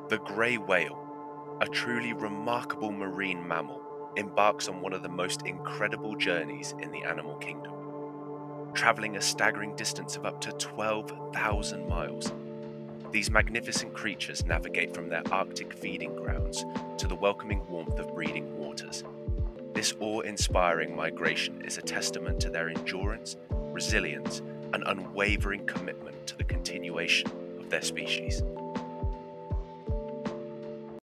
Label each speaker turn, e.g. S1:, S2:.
S1: The grey whale, a truly remarkable marine mammal, embarks on one of the most incredible journeys in the animal kingdom. Travelling a staggering distance of up to 12,000 miles, these magnificent creatures navigate from their Arctic feeding grounds to the welcoming warmth of breeding waters. This awe-inspiring migration is a testament to their endurance, resilience, and unwavering commitment to the continuation of their species.